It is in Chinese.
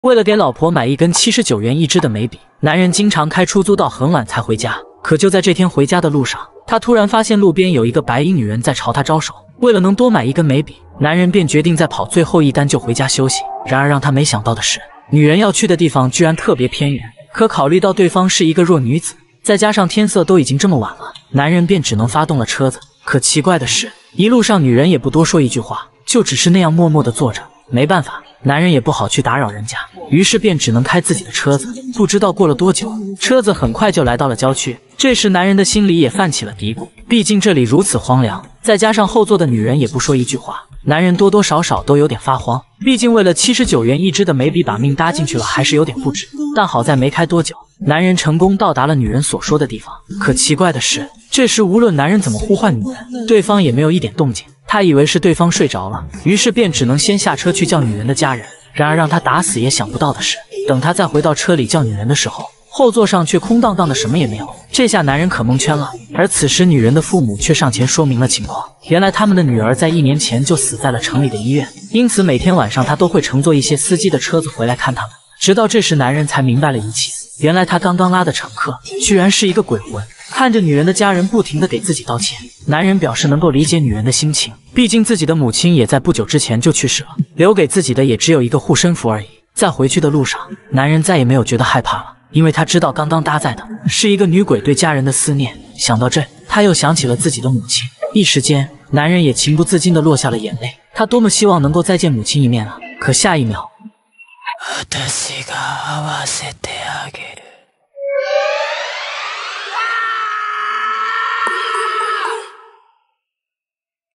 为了给老婆买一根79元一支的眉笔，男人经常开出租到很晚才回家。可就在这天回家的路上，他突然发现路边有一个白衣女人在朝他招手。为了能多买一根眉笔，男人便决定再跑最后一单就回家休息。然而让他没想到的是，女人要去的地方居然特别偏远。可考虑到对方是一个弱女子，再加上天色都已经这么晚了，男人便只能发动了车子。可奇怪的是，一路上女人也不多说一句话，就只是那样默默地坐着。没办法，男人也不好去打扰人家，于是便只能开自己的车子。不知道过了多久，车子很快就来到了郊区。这时男人的心里也泛起了嘀咕，毕竟这里如此荒凉，再加上后座的女人也不说一句话，男人多多少少都有点发慌。毕竟为了79元一支的眉笔把命搭进去了，还是有点不值。但好在没开多久，男人成功到达了女人所说的地方。可奇怪的是，这时无论男人怎么呼唤女人，对方也没有一点动静。他以为是对方睡着了，于是便只能先下车去叫女人的家人。然而让他打死也想不到的是，等他再回到车里叫女人的时候，后座上却空荡荡的，什么也没有。这下男人可蒙圈了。而此时女人的父母却上前说明了情况，原来他们的女儿在1年前就死在了城里的医院，因此每天晚上他都会乘坐一些司机的车子回来看他们。直到这时男人才明白了一切，原来他刚刚拉的乘客居然是一个鬼魂。看着女人的家人不停地给自己道歉，男人表示能够理解女人的心情，毕竟自己的母亲也在不久之前就去世了，留给自己的也只有一个护身符而已。在回去的路上，男人再也没有觉得害怕了，因为他知道刚刚搭载的是一个女鬼对家人的思念。想到这，他又想起了自己的母亲，一时间男人也情不自禁地落下了眼泪。他多么希望能够再见母亲一面啊！可下一秒，